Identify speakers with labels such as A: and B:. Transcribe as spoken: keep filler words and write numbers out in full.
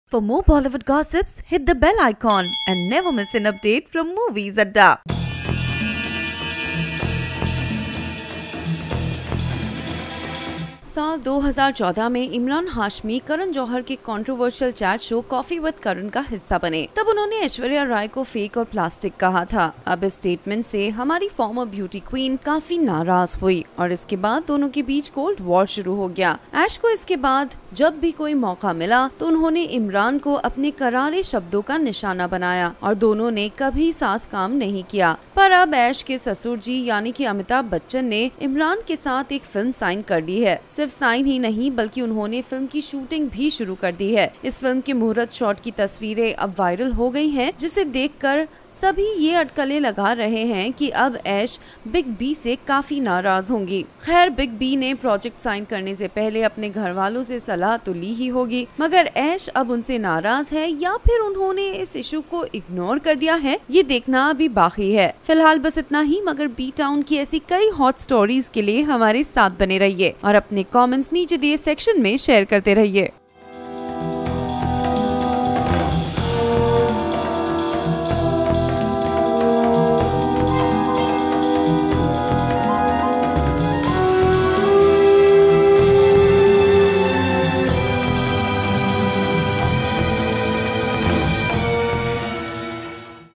A: For more Bollywood gossips, hit the bell icon and never miss an update from Movies Adda. साल दो हज़ार चौदह में इमरान हाशमी करण जौहर के controversial chat show coffee with Karan का हिस्सा बने। तब उन्होंने ऐश्वर्या राय को फेक और प्लास्टिक कहा था। अब इस स्टेटमेंट से हमारी फॉर्मर ब्यूटी क्वीन काफी नाराज हुई और इसके बाद दोनों के बीच कोल्ड वॉर शुरू हो गया। ऐश को इसके बाद जब भी कोई मौका मिला तो उन्होंने इमरान को अपने करारे शब्दों का निशाना बनाया और दोनों ने कभी साथ काम नहीं किया। पर अब ऐश के ससुर जी यानी कि अमिताभ बच्चन ने इमरान के साथ एक फिल्म साइन कर ली है। सिर्फ साइन ही नहीं बल्कि उन्होंने फिल्म की शूटिंग भी शुरू कर दी है। इस फिल्म के मुहूर्त शॉट की तस्वीरें अब वायरल हो गई हैं, जिसे देखकर सभी ये अटकलें लगा रहे हैं कि अब ऐश बिग बी से काफी नाराज होंगी। खैर, बिग बी ने प्रोजेक्ट साइन करने से पहले अपने घर वालों से सलाह तो ली ही होगी, मगर ऐश अब उनसे नाराज है या फिर उन्होंने इस इशू को इग्नोर कर दिया है, ये देखना अभी बाकी है। फिलहाल बस इतना ही, मगर बी टाउन की ऐसी कई हॉट स्टोरीज के लिए हमारे साथ बने रहिए और अपने कॉमेंट्स नीचे दिए सेक्शन में शेयर करते रहिए।